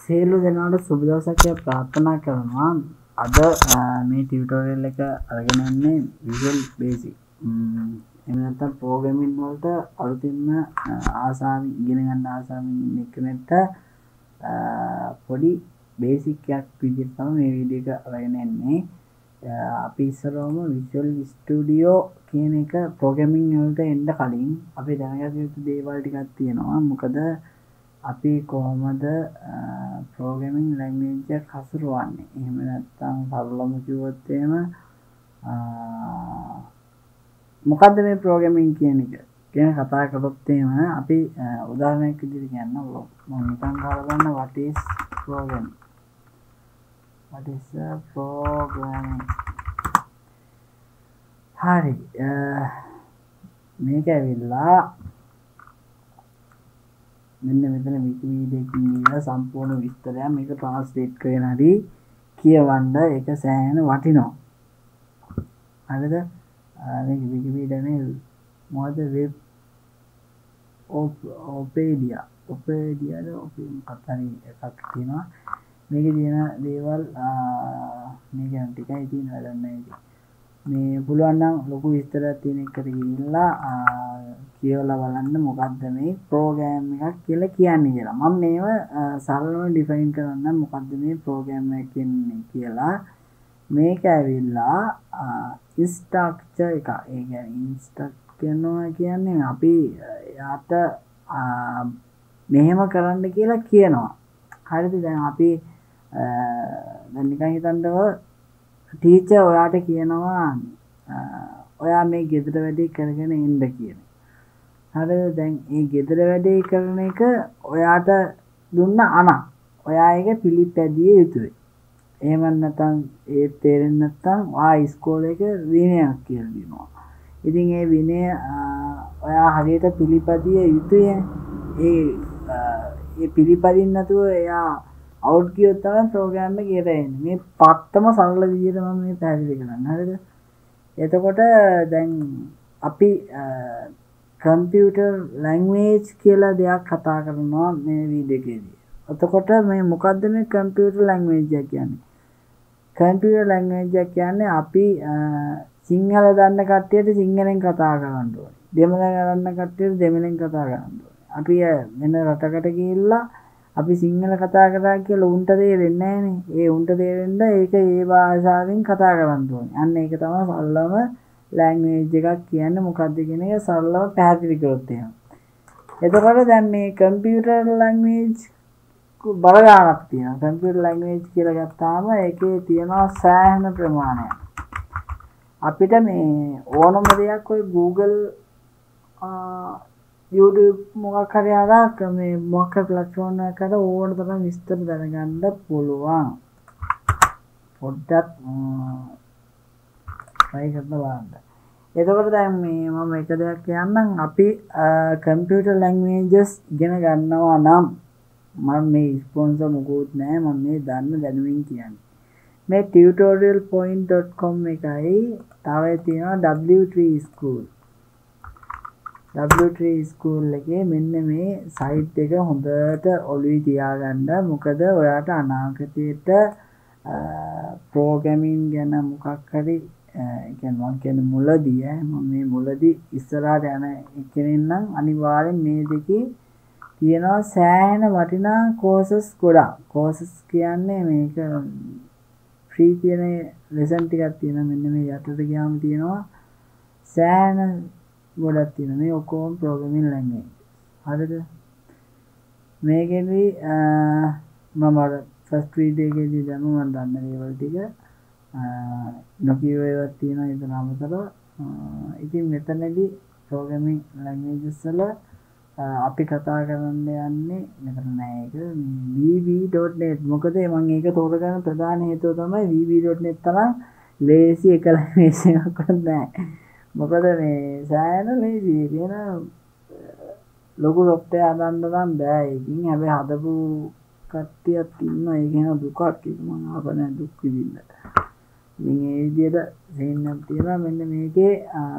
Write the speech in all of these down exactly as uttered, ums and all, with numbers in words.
සියලු දෙනාට සුබ දවසක් කියලා ප්‍රාර්ථනා කරනවා. අද මේ ටියුටෝරියල් එක අරගෙන යන්නේ Visual Basic. එහෙම නැත්නම් ප්‍රෝග්‍රෑමින් වලට අලුතින්ම ආසාවෙන් ඉගෙන ගන්න ආසාවෙන් ඉන්න කෙනෙක්ට පොඩි බේසික් එකක් විදිහට තමයි මේ වීඩියෝ එක අරගෙන යන්නේ. අපි ඉස්සරවම Visual Studio කියන එක ප්‍රෝග්‍රෑමින් වලට එන්න කලින් අපි දැනගත යුතු දේවල් ටිකක් තියෙනවා. මොකද අපි කොහොමද ප්‍රෝග්‍රෑමින් ලැන්ග්වේජ් එක හසුරවන්නේ? එහෙම නැත්නම් සරලවම කිව්වොත් එහෙම මොකද්ද මේ ප්‍රෝග්‍රෑමින් කියන එක ගැන කතා කරොත් එහෙම අපි උදාහරණයක් විදිහට කියන්න ඕන. මම නිකන් ගහලා ගන්න what is programming? what is a programming? හරි. මේක ඇවිල්ලා මෙන්න මෙතන විකිපීඩියා එකකින් ගිහලා සම්පූර්ණ විස්තරය මේක ට්‍රාන්ස්ලේට් කරගෙන හරි කියවන්න ඒක සෑහෙන වටිනවා. හරිද? මේක විකිපීඩියානේ මොකද වෙබ් ඔපේඩියා ඔපේඩියාද ඔපේ මොකක්ද එකක් තියෙනවා. මේකේ තියෙන දේවල් මේ ගැන ටිකයි තියෙන වැඩක් නැහැ. මේ පුළුවන් නම් ලොකු විස්තරයක් තියෙන එකට ගිහිල්ලා කියවලා බලන්න මොකද්ද මේ ප්‍රෝග්‍රෑම් එකක් කියලා කියන්නේ කියලා. මම මේව සරලව ඩිෆයින් කරන්න මොකද්ද මේ ප්‍රෝග්‍රෑම් එක කියන්නේ කියලා. මේක ඇවිල්ලා ඉන්ස්ට්‍රක්චර් එක. ඒ කියන්නේ ඉන්ස්ට්‍රක්ට් කරනවා කියන්නේ අපි යාට මෙහෙම කරන්න කියලා කියනවා. හරිද? දැන් අපි දැන් නිකන් හිතන්නකෝ ටීචර් ඔයාට කියනවා ඔයා මේ ගෙදර වැඩේ කරගෙන ඉන්න කියලා. හරිද? දැන් මේ ගෙදර වැඩේ කරන එක ඔයාට දුන්න අණ. ඔයා ඒක පිළිපැදිය යුතුයි. එහෙම නැත්නම් ඒ තේරෙන්නේ නැත්නම් ආ ඉස්කෝලේ එක විනයක් කියලා දෙනවා. ඉතින් ඒ විනය ඔයා හරියට පිළිපැදිය යුතුයි. ඒ ඒ පිළිපදින්න නැතුව එයා අවුට් කියොත් තමයි ප්‍රෝග්‍රෑම් එක එරෙ එන්නේ. මේ පත්තම සරල විදිහට මම මේ පැහැදිලි කරන්නේ. හරිද? එතකොට දැන් අපි කම්පියුටර් ලැන්ග්වේජ් කියලා දෙයක් කතා කරනවා මේ වීඩියෝ එකේදී. එතකොට මේ මොකද්ද මේ කම්පියුටර් ලැන්ග්වේජ් එක කියන්නේ? කම්පියුටර් ලැන්ග්වේජ් එක කියන්නේ අපි සිංහල දන්න කට්ටියට සිංහලෙන් කතා කරන්න ඕනේ. දෙමළ දන්න කට්ටියට දෙමළෙන් කතා කරන්න ඕනේ. අපි වෙන රටකට ගිහිල්ලා අපි සිංහල කතා කරා කියලා උන්ට තේරෙන්නේ නැහනේ. ඒ උන්ට තේරෙන්න ඒක ඒ භාෂාවෙන් කතා කරන්න ඕනේ. අන්න ඒක තමයි සරලම ලැන්ග්වේජ් එකක් කියන්නේ මොකක්ද කියන එක සරලව පැහැදිලි කරොත් එහෙම. එතකොට දැන් මේ කම්පියුටර් ලැන්ග්වේජ් බල ගන්නක් තියෙනවා. කම්පියුටර් ලැන්ග්වේජ් කියලා ගත්තාම ඒකේ තියෙනවා සෑහෙන ප්‍රමාණයක්. අපිට මේ ඕනම දෙයක් ඔය Google YouTube මොකක් හරි අරක් මේ මොකක් ප්ලැට්ෆෝම් එකකට ඕන තරම් විස්තර දැනගන්න පුළුවන්. පොඩ්ඩක් try කරලා බලන්න. එතකොට දැන් මේ මම එක දෙයක් කියන්නම්. අපි කම්පියුටර් ලැන්ග්වේජස් ඉගෙන ගන්නවා නම් මම මේ ස්පොන්සර් මොකුත් නැහැ. මම මේ දන්න දැනුමින් කියන්නේ. මේ tutorial point dot com එකයි තව තියෙනවා W three School. W three School එකේ මෙන්න මේ සයිට් එක හොඳට ඔළුවේ තියාගන්න. මොකද ඔයාට අනාගතයේට ප්‍රෝග්‍රෑමින් ගැන මොකක් හරි ඒ කියන්නේ මම කියන්නේ මුලදී මම මේ මුලදී ඉස්සරහට යන කෙනෙක් නම් අනිවාර්යෙන් මේ දෙකේ තියෙනවා සෑහෙන වටිනා කෝසස් ගොඩක්. කෝසස් කියන්නේ මේක ෆ්‍රී කියන ලෙසන් ටිකක් තියෙනවා. මෙන්න මේ යටට ගියාම තියෙනවා සෑහෙන ගොඩක් තියෙනවා. මේ ඔක්කොම ප්‍රෝග්‍රෑමින් ලැන්ග්වේජ්. හරිද? මේකෙදි මම අර ෆස්ට් වීඩියෝ එකේදී දැන් මම දන්න දේවල් ටික නොකියව ඒවා තියෙනවා ඊට අමතරව. ඉතින් මෙතනදී ප්‍රෝග්‍රෑමින් ලැන්ග්වේජස් වල අපි කතා කරන්න යන්නේ මෙතන නෑ ඒක v b dot net. මොකද මම ඒක තෝරගන්න ප්‍රධාන හේතුව තමයි v b dot net තරම් ලේසි එක ලැන්ග්වේජ් එකක් නෑ. මොකද මේ සෑහෙන ලේසි කියන ලොකු සොෆ්ට්වෙයාර් හදන්න නම් බෑ. ඒකින් හැබැයි හදපු කට්ටියක් ඉන්නවා. ඒක න දුකක්. ඒක මම ආපනේ දුක් විඳින්න. ඉතින් ඒ විදිහට සීන්නක් තියෙනවා. මෙන්න මේකේ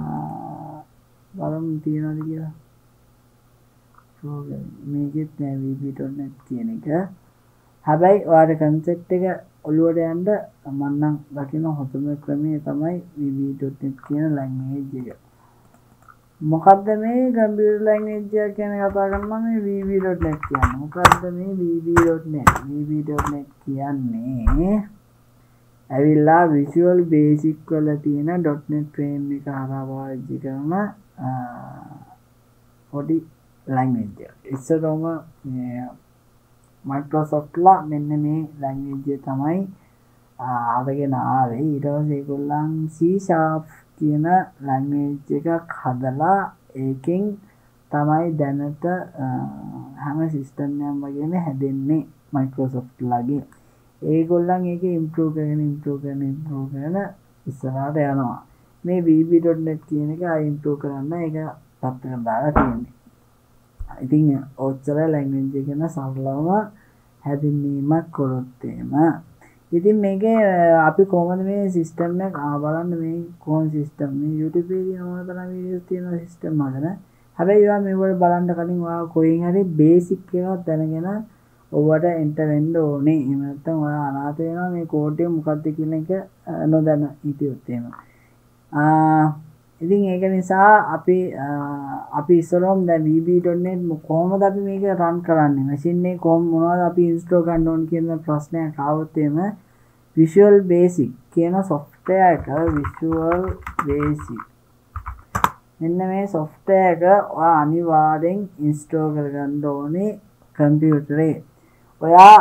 බලමු තියනවාද කියලා. ප්‍රෝග්‍රෑම් මේකෙත් නෑ v b dot net කියන එක. හැබැයි ඔයාලට concept එක ඔළුවට යන්න මම නම් දකින්න හොඳම ක්‍රමය තමයි V B dot net කියන language එක. මොකද්ද මේ computer language එක ගැන කතා කරනවා මේ V B dot net කියන්නේ? මොකද්ද මේ V B dot net? V B dot net කියන්නේ ඇවිල්ලා Visual Basic වල තියෙන .net frame එක හරහා පාවිච්චි කරන පොඩි language එක. ඉස්සරම මේ Microsoft ලා මෙන්න මේ language එක තමයි අරගෙන ආවේ. ඊට පස්සේ ඒගොල්ලන් C sharp කියන language එකක් හදලා ඒකෙන් තමයි දැනට හැම සිස්ටම් එකක්ම වගේම හැදෙන්නේ Microsoft ලාගේ. ඒගොල්ලන් ඒක improve කරගෙන improve කරගෙන improve කරගෙන ඉස්සරහට යනවා. මේ V B dot net කියන එක ආයි improve කරන්න ඒක පැත්තකට දාලා තියෙන්නේ. ඉතින් ඔච්චර language එක ගැන සරලවම හැදින්වීමක් කරොත් එහෙම. ඉතින් මේකේ අපි කොහොමද මේ system එක ආ බලන්න මේ කොහොම system මේ YouTube එකේ තියෙන මොන තරම් videos තියෙන system හදන. හැබැයි ඒවා මේවල බලන්න කලින් ඔයා කොහෙන් හරි basic එකක් දැනගෙන ඔවට enter වෙන්න ඕනේ. එහෙම නැත්නම් ඔයා අනාථ වෙනවා මේ code එක මොකක්ද කියන එක නොදැන හිටියොත් එහෙම. ආ ඉතින් ඒක නිසා අපි අපි ඉස්සරහම දැන් V B dot net කොහොමද අපි මේක run කරන්නේ? machine එකේ කොහොම මොනවද අපි install ගන්න ඕන කියන ප්‍රශ්නයක් ආවොත් එහෙම Visual Basic කියන software එක Visual Basic මෙන්න මේ software එක ඔයා අනිවාර්යෙන් install කරගන්න ඕනේ කම්පියුටරේ. ඔයා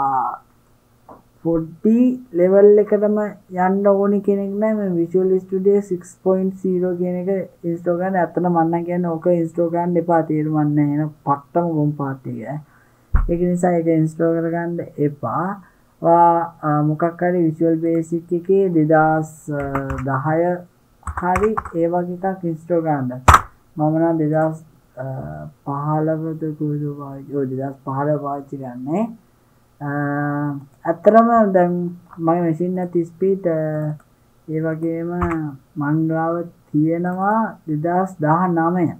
forty level එකටම යන්න ඕනි කෙනෙක් නෑ මේ Visual Studio six point zero කියන එක install කරන්න. ඇත්තට මම නම් කියන්නේ ඕක install කරන්න එපා. තේරුම් නැහැ එන පට්ටම ගොම් පාට් එක. ඒක නිසා ඒක install කරගන්න එපා. ඔයා මොකක් හරි Visual Basic එකේ twenty ten හරි ඒ වගේ එකක් install කරන්න. මම නම් twenty fifteen ද කොහොමද පාවිච්චි ඔය twenty fifteen පාවිච්චි කරන්නේ. ඇත්තරම දැන් මගේ මැෂින් එකත් ස්පීඩ් ඒ වගේම මං ගාව තියෙනවා twenty nineteen.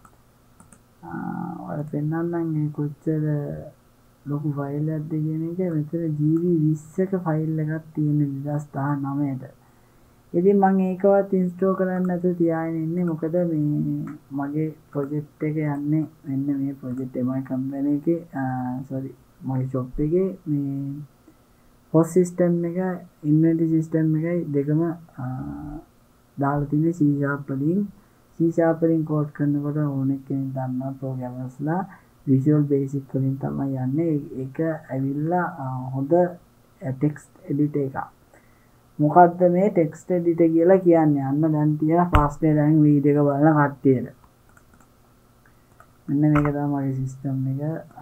ඔයාලට පෙන්නන්නම් මේ කොච්චර ලොකු ෆයිල් එකක්ද කියන එක. මෙතන G B twenty ක ෆයිල් එකක් තියෙන twenty nineteen ට. ඉතින් මම ඒකවත් ඉන්ස්ටෝල් කරන්න නැතුව තියාගෙන ඉන්නේ. මොකද මේ මගේ ප්‍රොජෙක්ට් එක යන්නේ මෙන්න මේ ප්‍රොජෙක්ට් එක මගේ කම්පැනි එකේ sorry මගේ shop එකේ මේ host system එක inventory system එකයි දෙකම දාලා තියෙන්නේ C sharp වලින්. C sharp වලින් code කරනකොට ඕනෙක් කෙනෙක් දන්නවා programmers ලා Visual Basic වලින් තමයි යන්නේ. ඒක ඇවිල්ලා හොඳ text editor එකක්. මොකද්ද මේ text editor කියලා කියන්නේ? අන්න දැන් තියෙන ප්‍රශ්නේ දැන් වීඩියෝ එක බලන කට්ටියට. මෙන්න මේක තමයි මගේ system එක.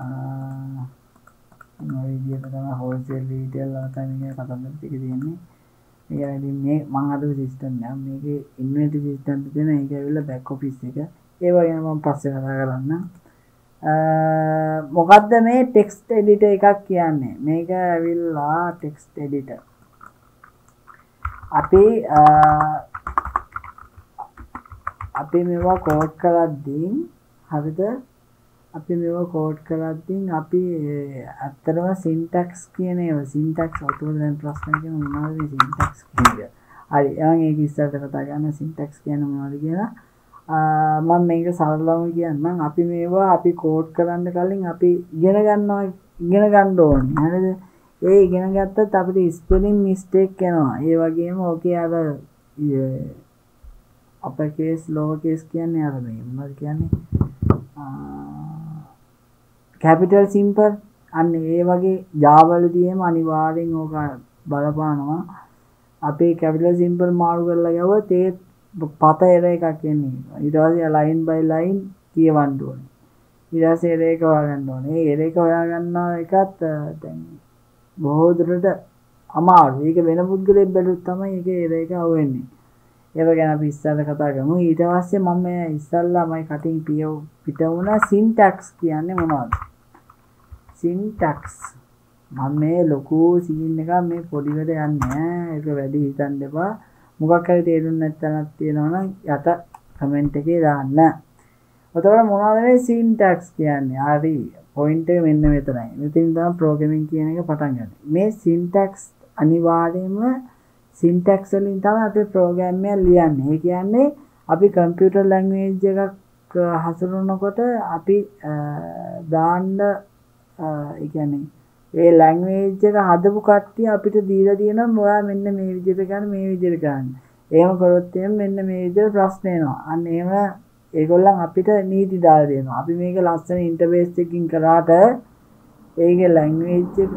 මේ වීඩියෝ එක තමයි wholesale retail වල තමයි මේක කතන්දර ටික තියෙන්නේ. මේක ඉතින් මේ මම හදපු system එක. මේකේ inventory system තියෙන එක ඇවිල්ලා back office එක. ඒ වගේම මම පස්සේ කතා කරන්නම්. මොකද්ද මේ text editor එකක් කියන්නේ? මේක ඇවිල්ලා text editor. අපි අපි මේවා කෝඩ් කරද්දී හරිද? අපි මේවා කෝඩ් කරද්දී අපි ඇත්තටම syntax කියන ඒවා syntax ඔතන දැන් ප්‍රශ්න කියන මොනවද මේ syntax කියන්නේ? හරි මම ඒක ඉස්සරහට කතා කරන syntax කියන්නේ මොනවද කියලා. මම මේක සරලවම කියන්නම්. අපි මේවා අපි කෝඩ් කරන්න කලින් අපි ඉගෙන ගන්නවා ඉගෙන ගන්න ඕනේ. හරිද? ඒ ඉගෙන ගත්තත් අපිට ස්පෙලිං මිස්ටේක් එනවා. ඒ වගේම ඕකේ අර අපර් කේස් ලෝවර් කේස් කියන්නේ අර මේ මොනවද කියන්නේ? කැපිටල් සිම්පල් අන්න ඒ වගේ Java වලදී එහෙම අනිවාර්යෙන් ඕක බලපානවා. අපේ කැපිටල් සිම්පල් මාරු කරලා ගියොත් ඒ පත එර එකක් එන්නේ. ඊට පස්සේ line by line කියවන්න ඕනේ. ඊට පස්සේ එර එක හොයාගන්න ඕනේ. ඒ එර එක හොයාගන්න එකත් දැන් බොහෝ දුරට අමාරුයි. ඒක වෙන පුද්ගලයෙක් බැලුවොත් තමයි ඒක එර එක අහුවෙන්නේ. ඒක ගැන අපි ඉස්සෙල්ලා කතා කරමු. ඊට පස්සේ මම ඉස්සෙල්ලා මයි කටින් පිට වුණා syntax කියන්නේ මොනවද? syntax මම මේ ලොකු සීන් එකක් මේ පොඩිවට යන්නේ නැහැ. ඒක වැඩි හිතන්න එපා. මොකක් හරි තේරුම් නැත්නම් තියෙනවා නම් යට කමෙන්ට් එකේ දාන්න. එතකොට මොනවද මේ සින්ටැක්ස් කියන්නේ? හරි පොයින්ට් එක මෙන්න මෙතනයි. මෙතනින් තමයි ප්‍රෝග්‍රෑමින් කියන එක පටන් ගන්න. මේ සින්ටැක්ස් අනිවාර්යයෙන්ම සින්ටැක්ස් වලින් තමයි අපි ප්‍රෝග්‍රෑම් එක ලියන්නේ. ඒ කියන්නේ අපි කම්පියුටර් ලැන්ග්වේජ් එකක් හසුරනකොට අපි දාන්න ඒ කියන්නේ ඒ ලැන්ග්වේජ් එක හදපු කට්ටිය අපිට දීලා තියෙනවා ඔයා මෙන්න මේ විදිහට ගන්න මේ විදිහට ගන්න. එහෙම කරොත් එහෙනම් මෙන්න මේ විදිහට ප්‍රශ්න එනවා. අන්න එහෙම ඒගොල්ලන් අපිට නීති දාලා දෙනවා. අපි මේක ලස්සන ඉන්ටර්ෆේස් එකකින් කරාට ඒකේ ලැන්ග්වේජ් එක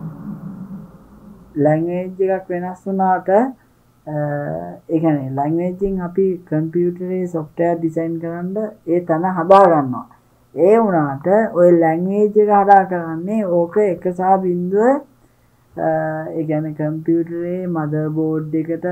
ලැන්ග්වේජ් එකක් වෙනස් වුණාට ඒ කියන්නේ ලැන්ග්වේජ් එකෙන් අපි කම්පියුටරේ සොෆ්ට්වෙයාර් ඩිසයින් කරන්න ඒ තන හදා ගන්නවා. ඒ වුණාට ওই ලැන්ග්වේජ් එක හදා කරන්නේ ඕක එක සහ බිංදුව ඒ කියන්නේ කම්පියුටරේ මදර් බෝඩ් එකට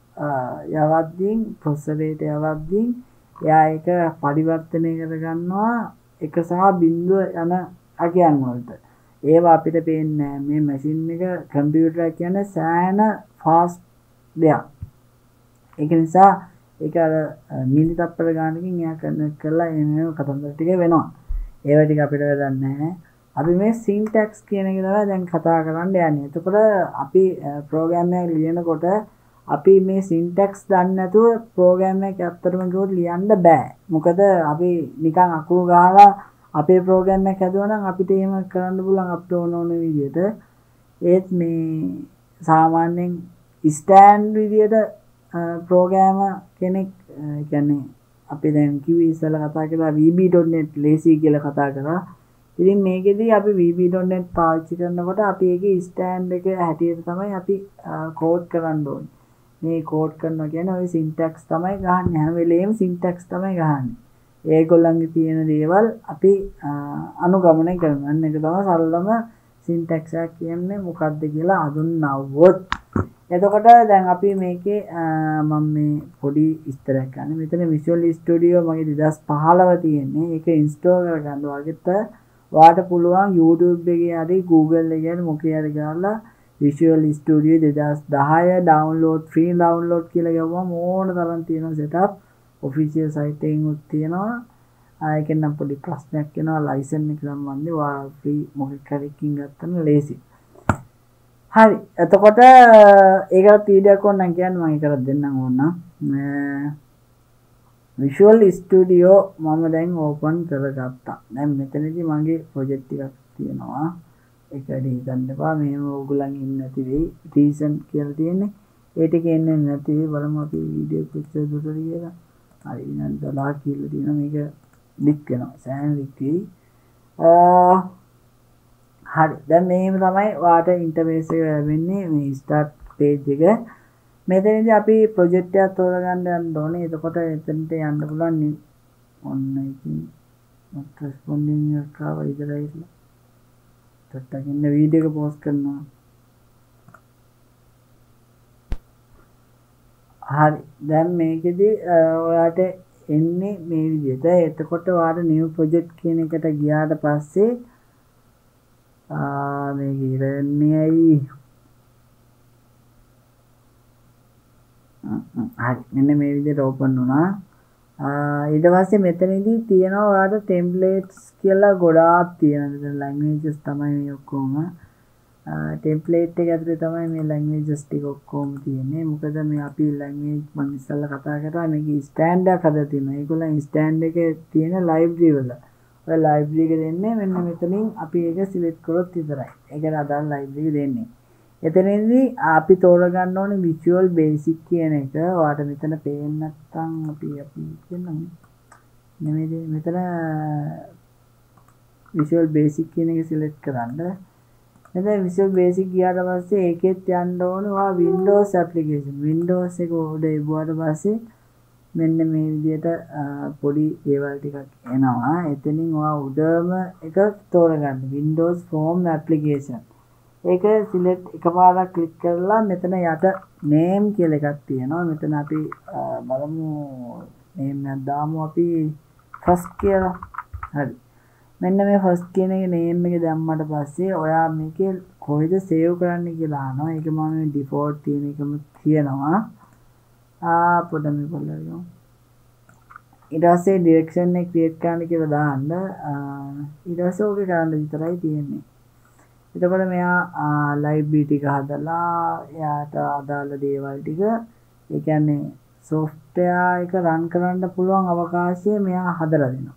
යවද්දී ප්‍රොසෙසරේට යවද්දී එයා ඒක පරිවර්තනය කර ගන්නවා එක සහ බිංදුව යන අගයන් වලට. ඒවා අපිට පේන්නේ මේ මැෂින් එක කම්පියුටර් එක කියන්නේ සෑහෙන ෆාස්ට් දෙයක්. ඒක නිසා ඒක අර මිලි තප්පර ගානකින් එයා කනෙක්ට් කරලා එන්නේ කතන්දර ටික වෙනවා. ඒවා ටික අපිට වැඩක් නැහැ. අපි මේ සින්ටැක්ස් කියන එක තමයි දැන් කතා කරන්න යන්නේ. එතකොට අපි ප්‍රෝග්‍රෑම් එකක් ලියනකොට අපි මේ සින්ටැක්ස් දන්නේ නැතුව ප්‍රෝග්‍රෑම් එකක් ඇත්තටම කිව්වොත් ලියන්න බෑ. මොකද අපි නිකන් අකුරු ගහලා අපේ ප්‍රෝග්‍රෑම් එක හැදුවා නම් අපිට එහෙම කරන්න පුළුවන් අපිට ඕන ඕන විදිහට. ඒත් මේ සාමාන්‍යයෙන් ස්ටෑන්ඩ් විදිහට ප්‍රෝග්‍රෑමර් කෙනෙක් කියන්නේ අපි දැන් කිව්වේ ඉස්සෙල්ලා කතා කරලා V B dot net lazy කියලා කතා කරා. ඉතින් මේකෙදී අපි V B dot net පාවිච්චි කරනකොට අපි ඒකේ ස්ටෑන්ඩ් එක හැටියට තමයි අපි කෝඩ් කරන්න ඕනේ. මේ කෝඩ් කරනවා කියන්නේ ওই සින්ටැක්ස් තමයි ගහන්නේ. හැම වෙලේම සින්ටැක්ස් තමයි ගහන්නේ. ඒගොල්ලන්ගේ තියෙන දේවල් අපි අනුගමනය කරනවා. අන්න ඒක තමයි සරලම සින්ටැක්ස් එක කියන්නේ මොකක්ද කියලා හඳුන්වවොත්. එතකොට දැන් අපි මේකේ මම මේ පොඩි විස්තරයක් ගන්න. මෙතන Visual Studio මගේ දෙදාස් පහළොව තියෙන්නේ. ඒක ඉන්ස්ටෝල් කරගන්න වගේත් ඔයාලට පුළුවන් YouTube එකේ හරි Google එකේ හරි මොකේ හරි ගාලා Visual Studio දෙදාස් දහය download free download කියලා ගියවම ඕන තරම් තියෙනවා setup. official site එකෙන් උත් තියෙනවා. ආයෙකින් නම් පොඩි ප්‍රශ්නයක් එනවා license එක සම්බන්ධව ඔයා free මොකක් හරි එකකින් ගත්තම ලේසි. හරි එතකොට ඒකට වීඩියෝක් ඕන නම් කියන්න මම ඒකට දෙන්නම් ඕන Visual Studio මම දැන් ඕපන් කරගත්තා. දැන් මෙතනදී මගේ ප්‍රොජෙක්ට් එකක් තියෙනවා. ඒක වැඩි හිතන්න එපා. මේව ඕගොල්ලන් ඉන්නේ නැති වෙයි. රීසන් කියලා තියෙන්නේ. ඒ ටික එන්නේ නැති වෙයි. බලමු අපි වීඩියෝ පික්චර් දුරට කියලා. හරි විනාඩි දහයක් කියලා තියෙනවා. මේක ලික් වෙනවා. සෑහෙන ලික් වෙයි. හරි දැන් මේව තමයි ඔයාලට ඉන්ටර්ෆේස් එක ලැබෙන්නේ මේ ස්ටාර්ට් පේජ් එක. මෙතනදී අපි ප්‍රොජෙක්ට් එකක් තෝරගන්න යන්න ඕනේ. එතකොට එතනට යන්න පුළුවන් නේ. ඔන්න ඉතින් not responding එකක් ආවා ඉදලා ඉන්න. ටට්ටක් ඉන්න වීඩියෝ එක පෝස්ට් කරනවා. හරි දැන් මේකෙදි ඔයාලට එන්නේ මේ විදිහට. එතකොට ඔයාලට new project කියන එකට ගියාට පස්සේ මේක ඉරන්නේ ඇයි හරි මෙන්න මේ විදිහට ඕපන් වුණා. ඊට පස්සේ මෙතනදී තියෙනවා ඔයාලට ටෙම්ප්ලේට්ස් කියලා ගොඩාක් තියෙනවා. ලැන්ග්වේජස් තමයි මේ ඔක්කොම. ටෙම්ප්ලේට් එක ඇතුලේ තමයි මේ ලැන්ග්වේජස් ටික ඔක්කොම තියෙන්නේ. මොකද මේ අපි ලැන්ග්වේජ් මම ඉස්සෙල්ලා කතා කරා මේකේ ස්ටෑන්ඩ් එකක් හදලා තියෙනවා. ඒගොල්ලන් ස්ටෑන්ඩ් එකේ තියෙන ලයිබ්‍රරි වල ඔය ලයිබ්‍රරි එක දෙන්නේ මෙන්න මෙතනින් අපි ඒක සිලෙක්ට් කරොත් විතරයි. ඒකට අදාළ ලයිබ්‍රරි එක දෙන්නේ. එතනදී අපි තෝරගන්න ඕනේ Visual Basic කියන එක. ඔයාලට මෙතන පේන්නේ නැත්නම් අපි අපි කියන්නම නෙමෙයි මෙතන Visual Basic කියන එක සිලෙක්ට් කරන්න. එතන Visual Basic ගියාට පස්සේ ඒකෙත් යන්න ඕනේ ඔයා Windows application. Windows එක උඩ එවුවාට පස්සේ මෙන්න මේ විදිහට පොඩි දේවල් ටිකක් එනවා. එතනින් ඔයා උඩම එක තෝරගන්න Windows Form application. ඒක සිලෙක්ට් එකපාරක් ක්ලික් කරලා මෙතන යට name කියලා එකක් තියෙනවා. මෙතන අපි බලමු name එකක් දාමු අපි first කියලා. හරි. මෙන්න මේ first කියන එකේ name එක දැම්මට පස්සේ ඔයා මේකේ කොහෙද save කරන්න කියලා අහනවා. ඒක මම default තියෙන එකම තියෙනවා. ආ පොඩ්ඩක් මේ බලන්න. ඊට පස්සේ ඩිරෙක්ෂන් එක ක්‍රියේට් කරන්න කියලා දාන්න ඊට පස්සේ ඕකේ කරන්න විතරයි තියෙන්නේ. එතකොට මෙයා ලයිබ්‍රරි ටික හදලා එයාට අදාළ දේවල් ටික ඒ කියන්නේ software එක run කරන්න පුළුවන් අවකාශය මෙයා හදලා දෙනවා.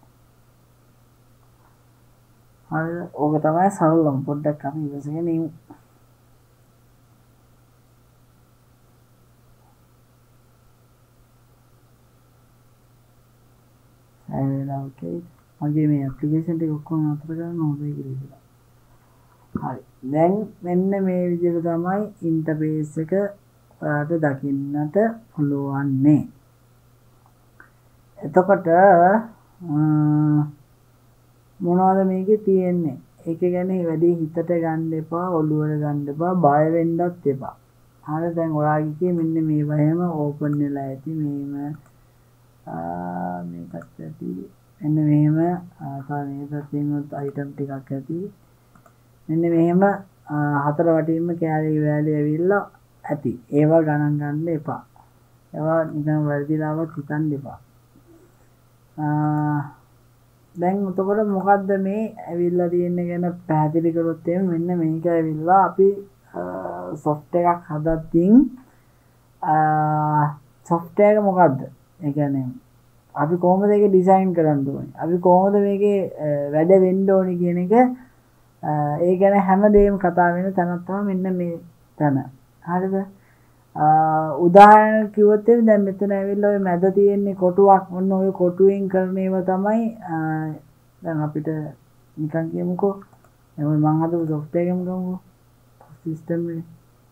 හරිද? ඕක තමයි සරලම පොඩ්ඩක් අපි ඉවසගෙන ඉමු. Okay. මගේ මේ ඇප්ලිකේෂන් ටික ඔක්කොම අතර ගන්න හොඳයි කියලා හිතලා. හරි. දැන් මෙන්න මේ විදිහට තමයි ඉන්ටර්ෆේස් එක ඔයාලට දකින්නට පුළුවන්නේ. එතකොට මොනවද මේකේ තියෙන්නේ? ඒක ගැන වැඩි හිතට ගන්න එපා, ඔළුවට ගන්න එපා, බය වෙන්නත් එපා. හරි දැන් ඔයාගේ මෙන්න මේ වගේම ඕපන් වෙලා ඇති මේම මේකත් ඇති මෙන්න මෙහෙම තමයි පැත්තෙන් අයිටම් ටිකක් ඇති මෙන්න මෙහෙම හතර වටින්ම කැලේ වැලේ ඇවිල්ලා ඇති ඒවා ගණන් ගන්න එපා ඒවා නිකන් වැරදිලාවත් හිතන්න එපා දැන් උතකොට මොකද්ද මේ ඇවිල්ලා තියෙන්නේ ගැන පැහැදිලි කරොත් එimhe මෙන්න මේක ඇවිල්ලා අපි software එකක් හදද්දී software එක මොකද්ද ඒ කියන්නේ අපි කොහොමද ඒක ඩිසයින් කරන්න ඕනේ? අපි කොහොමද මේකේ වැඩ වෙන්න ඕනේ කියන එක ඒ ගැන හැමදේම කතා වෙන තැනක් තමයි මෙන්න මේ තැන. හරිද? උදාහරණ කිව්වොත් දැන් මෙතන ඇවිල්ලා ඔය මැද තියෙන්නේ කොටුවක්. ඔන්න ඔය කොටුවෙන් කරන ඒවා තමයි දැන් අපිට නිකන් කියමුකෝ. එහම මම හදපු software එකම ගමුකෝ. සිස්ටම් එක.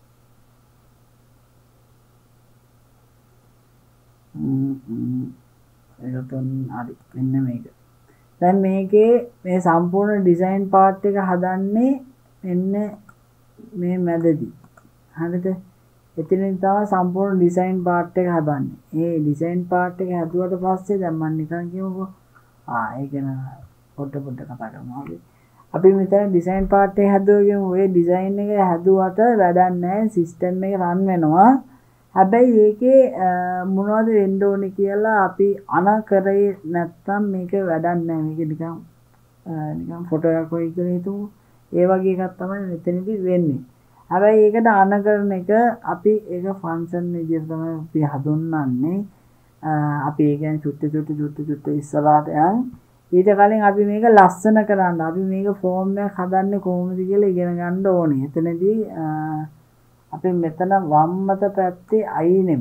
ඒකතොන් හරි මෙන්න මේක. දැන් මේකේ මේ සම්පූර්ණ ඩිසයින් පාර්ට් එක හදන්නේ මෙන්න මේ මැදදී. හරිද? එතනින් තමයි සම්පූර්ණ ඩිසයින් පාර්ට් එක හදන්නේ. මේ ඩිසයින් පාර්ට් එක හදුවට පස්සේ දැන් මම නිකන් කියමුකෝ. ආ ඒක න පොඩ පොඩ කතා කරමු අපි. අපි මෙතන ඩිසයින් පාර්ට් එක හදුවා කියමු. ඔය ඩිසයින් එක හැදුවට වැඩක් නැහැ. සිස්ටම් එක රන් වෙනවා. හැබැයි ඒකේ මොනවද වෙන්න ඕනේ කියලා අපි අන කරේ නැත්තම් මේක වැඩක් නැහැ. මේක නිකන් නිකන් ෆොටෝ එකක් වගේ කියලා හිතමු. ඒ වගේ එකක් තමයි මෙතනදී වෙන්නේ. හැබැයි ඒකට අන කරන එක අපි ඒක ෆන්ක්ෂන් විදිහට තමයි අපි හඳුන්වන්නේ. අපි ඒ කියන්නේ චුට්ට චුට්ට චුට්ට චුට්ට ඉස්සරහට යන් ඊට කලින් අපි මේක ලස්සන කරන්න අපි මේක ෆෝම් එකක් හදන්නේ කොහොමද කියලා ඉගෙන ගන්න ඕනේ. එතනදී අපි මෙතන වම්මත පැත්තේ අයිනෙම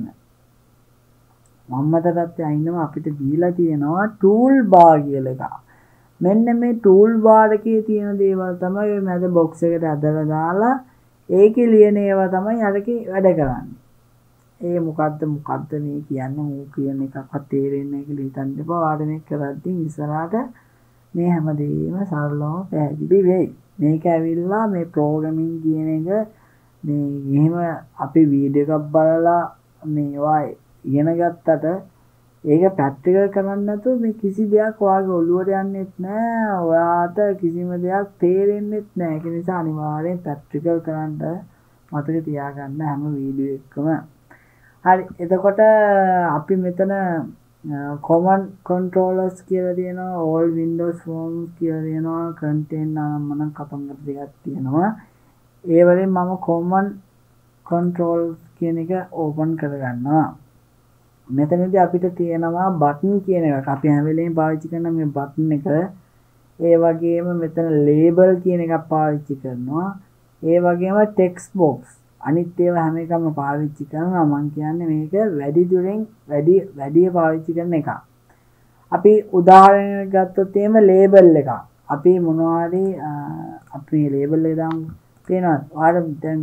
වම්මත පැත්තේ අයිනෙම අපිට දීලා තියෙනවා ටූල් බාර් කියලා එකක්. මෙන්න මේ ටූල් බාර් එකේ තියෙන දේවල් තමයි ඔය මැද බොක්ස් එකට ඇදලා දාලා ඒකේ ලියන ඒවා තමයි අරකේ වැඩ කරන්නේ. ඒ මොකද්ද මොකද්ද මේ කියන්නේ මූ කියන එකක්වත් තේරෙන්නේ නැහැ කියලා හිතන්න එපා. ඔයාලා මේක කරද්දී ඉස්සරහට මේ හැමදේම සරලව පැහැදිලි වෙයි. මේක ඇවිල්ලා මේ ප්‍රෝග්‍රෑමින් කියන එක මේ එහෙම අපි වීඩියෝ එකක් බලලා මේවා ඉගෙන ගත්තට ඒක ප්‍රැක්ටිකල් කරන්න නැතුව මේ කිසි දෙයක් ඔයාගේ ඔළුවට යන්නේත් නැහැ. ඔයාට කිසිම දෙයක් තේරෙන්නෙත් නැහැ. ඒක නිසා අනිවාර්යෙන් ප්‍රැක්ටිකල් කරන්න මතක තියාගන්න හැම වීඩියෝ එකකම. හරි එතකොට අපි මෙතන common controllers කියලා තියෙනවා, all windows forms කියලා තියෙනවා, content නම් මනම් කතන්දර දෙකක් තියෙනවා. ඒ වලින් මම common controls කියන එක ඕපන් කරගන්නවා. මෙතනදී අපිට තියෙනවා button කියන එක. අපි හැම වෙලේම පාවිච්චි කරන මේ button එක. ඒ වගේම මෙතන label කියන එකක් පාවිච්චි කරනවා. ඒ වගේම text box. අනිත් ඒවා හැම එකම පාවිච්චි කරනවා. මම කියන්නේ මේක වැඩි දුරෙන් වැඩි වැඩි පාවිච්චි කරන එක. අපි උදාහරණයක් ගත්තොත් එහෙම label එක. අපි මොනවා හරි අපි label එක දාමු. පේනවද? ඔයාලට දැන්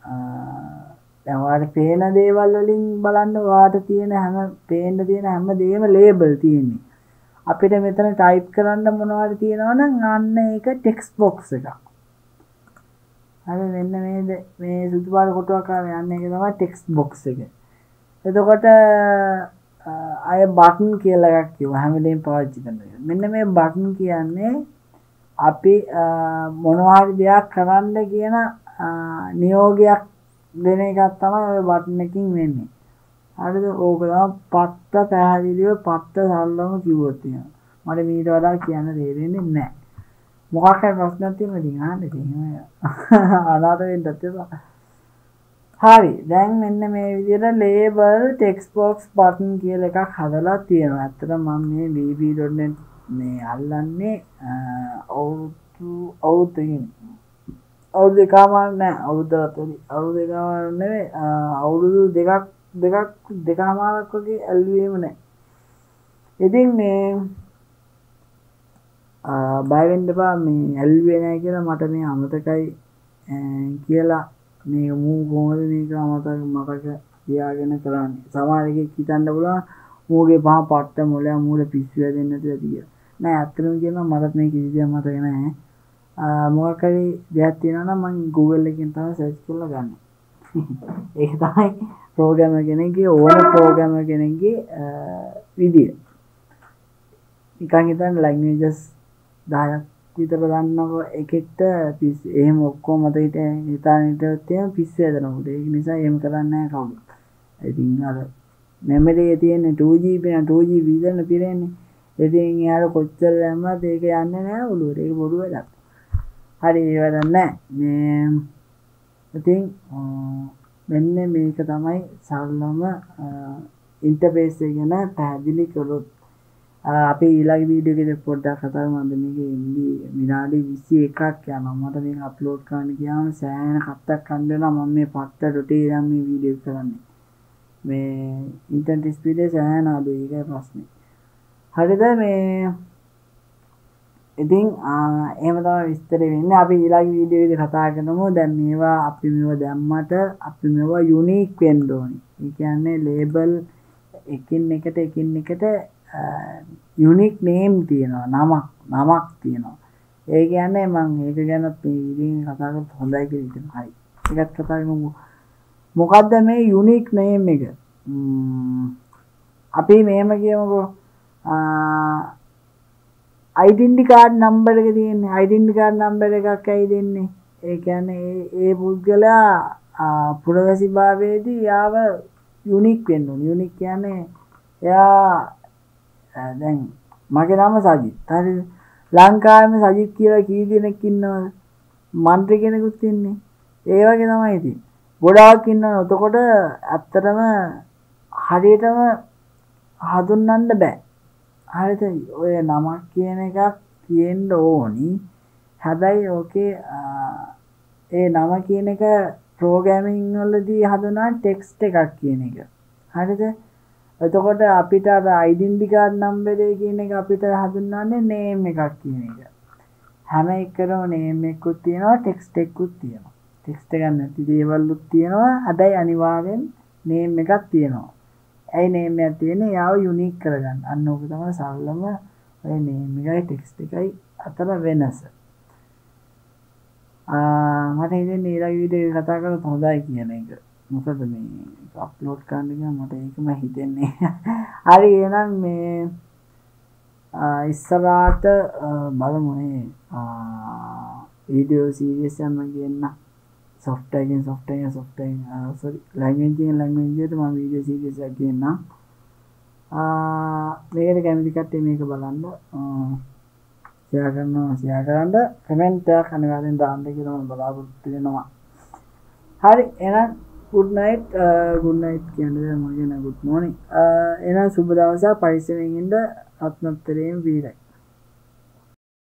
දැන් ඔයාලට පේන දේවල් වලින් බලන්න ඔයාලට තියෙන හැම පේන්න තියෙන හැම දෙයක්ම ලේබල් තියෙන්නේ. අපිට මෙතන ටයිප් කරන්න මොනවද තියෙනවනම් අන්න ඒක ටෙක්ස්ට් බොක්ස් එකක්. හරි මෙන්න මේ මේ සුදු පාට කොටුවක් ආවේ යන්නේ ඒක තමයි ටෙක්ස්ට් බොක්ස් එක. එතකොට අය බටන් කියලා එකක් කිව්වා හැම වෙලේම පාවිච්චි කරනවා. මෙන්න මේ බටන් කියන්නේ අපි මොනවා හරි දෙයක් කරන්න කියන නියෝගයක් දෙන එකක් තමයි ඔය බටන් එකකින් වෙන්නේ. හරිද? ඕක තමයි පට්ට පැහැදිලිව පට්ට සරලවම කිව්වොත් එහෙම. මට මීට වඩා කියන්න තේරෙන්නේ නැහැ. මොකක් හරි ප්‍රශ්නයක් තියෙනවා ඉතින් අහන්න ඉතින් එහෙම අනාථ වෙන්නත් එපා. හරි. දැන් මෙන්න මේ විදිහට label text box button කියලා එකක් හදලා තියෙනවා. ඇත්තටම මම මේ b b dot net මේ අල්ලන්නේ අවුරුදු අවුරුද්දකින් අවුරුදු දෙකමාර නෑ අවුරුද්දකට වැඩි අවුරුදු දෙකමාර නෙවෙයි අවුරුදු දෙකක් දෙකක් දෙකමාරක් වගේ ඇල්ලුවේම නෑ. ඉතින් මේ බය වෙන්න එපා මේ ඇල්ලුවේ නෑ කියලා මට මේ අමතකයි කියලා මේ මූ කොහොමද මේක අමතක මතක තියාගෙන කරන්නේ. සමහර එකෙක් හිතන්න පුළුවන් මූගේ පහ පට්ට මොලේ මූල පිස්සු වැදෙන්නේ නැතුව ඇති කියලා. නෑ අත්‍තරම කියනවා මටත් මේ කිසි දෙයක් මතක නෑ. මොකක් හරි දෙයක් තියෙනවා නම් මම Google එකෙන් තමයි සර්ච් කරලා ගන්න. ඒක තමයි ප්‍රෝග්‍රෑමර් කෙනෙක්ගේ ඕන ප්‍රෝග්‍රෑමර් කෙනෙක්ගේ විදිය. නිකන් හිතන්න ලැන්ග්වේජස් දහයක් විතර දන්නකො එකෙක්ට පිස්සු එහෙම ඔක්කොම මත හිට හිතාන හිටියොත් එහෙම පිස්සු හැදෙනකොට ඒක නිසා එහෙම කරන්නේ නැහැ කවුරුත්. ඉතින් අර මෙමරි එකේ තියෙන two G B න two G B විතරනේ පිරෙන්නේ. ඉතින් එයාට කොච්චර දැම්මත් ඒක යන්නේ නැහැ ඔළුවට. ඒක බොරු වැඩක්. හරි ඒ වැඩක් නැහැ. මේ ඉතින් මෙන්න මේක තමයි සරලම ඉන්ටර්ෆේස් එක ගැන පැහැදිලි කළොත් අපි ඊළඟ වීඩියෝ එකේ පොඩ්ඩක් කතා කරමු. අද මේකේ විනාඩි විසි එකක් යනවා. මට මේක අප්ලෝඩ් කරන්න ගියාම සෑහෙන කට්ටක් කන්න වෙනවා. මම මේ පට්ට ඩොටේ ඉඳන් මේ වීඩියෝ එක කරන්නේ. මේ ඉන්ටර්නෙට් ස්පීඩ් එක සෑහෙන අඩුයි. ඒකයි ප්‍රශ්නේ. හරිද මේ ඉතින් එහෙම තමයි විස්තර වෙන්නේ. අපි ඊළඟ වීඩියෝ එකේ කතා කරමු. දැන් මේවා අපි මේවා දැම්මට අපි මේවා යුනික් වෙන්න ඕනේ. ඒ කියන්නේ ලේබල් එකින් එකට එකින් එකට යුනික් නේම් තියෙනවා. නමක් නමක් තියෙනවා. ඒ කියන්නේ මම ඒක ගැන මේ වීඩියෝ කතා කරත් හොඳයි කියලා හිතනවා. හරි. ඒකත් කතා කරමු. මොකද්ද මේ යුනික් නේම් එක? අපි මෙහෙම කියමුකෝ. ඩෙන්ටි කාඩ් නම්බර් එක තියෙන්නේ. ඩෙන්ටි කාඩ් නම්බර් එකක් ඇයි දෙන්නේ? ඒ කියන්නේ ඒ පුද්ගලයා පුරවැසි භාවයේදී යාව යුනික් වෙන්න ඕනේ. යුනික් කියන්නේ එයා දැන් මගේ නම සජිත්. හරිද? ලංකාවේම සජිත් කියලා කී දෙනෙක් ඉන්නවද? මන්ත්‍රී කෙනෙකුත් ඉන්නේ. ඒ වගේ තමයි ඉතින්. ගොඩාක් ඉන්නවා. එතකොට ඇත්තටම හරියටම හඳුන්වන්න බෑ. හරිද? ඔය නමක් කියන එකක් තියෙන්න ඕනි. හැබැයි ඕකේ ඒ නම කියන එක ප්‍රෝග්‍රෑමින් වලදී හඳුනන ටෙක්ස්ට් එකක් කියන එක. හරිද? එතකොට අපිට අර ඩෙන්ටි කාඩ් නම්බර් එක කියන එක අපිට හඳුන්වන්නේ නේම් එකක් කියන එක. හැම එකකම නේම් එකකුත් තියෙනවා ටෙක්ස්ට් එකකුත් තියෙනවා. ටෙක්ස්ට් එකක් නැති දේවල්ුත් තියෙනවා. හැබැයි අනිවාර්යෙන් නේම් එකක් තියෙනවා. ඇයි නේම් එකක් තියෙන්නේ? යාව යුනික් කරගන්න. අන්න ඕක තමයි සරලම ඔය නේම් එකයි ටෙක්ස්ට් එකයි අතර වෙනස. ආ මට හිතෙන්නේ ඊළඟ වීඩියෝ එක කතා කරලා හොඳයි කියන එක. මොකද මේ අප්ලෝඩ් කරන්න ගියාම මට ඒකම හිතෙන්නේ. හරි එහෙනම් මේ ඉස්සරහට බලමු මේ වීඩියෝ සීරීස් එකක් මම කියන්න. software එකෙන් software එකෙන් software එකෙන් sorry language එකෙන් language එකට මම වීඩියෝ සීරීස් එකක් කියන්නම්. ආ මේකට කැමති කට්ටිය මේක බලන්න. ෂෙයා කරනවා ෂෙයා කරන්න කමෙන්ට් එකක් අනිවාර්යෙන් දාන්න කියලා මම බලාපොරොත්තු වෙනවා. හරි එහෙනම් good night uh, good night කියන්නේ මම කියන good morning. එහෙනම් සුබ දවසක් පරිස්සමෙන් ඉන්න. රත්නත්තරයෙන් වීරයි.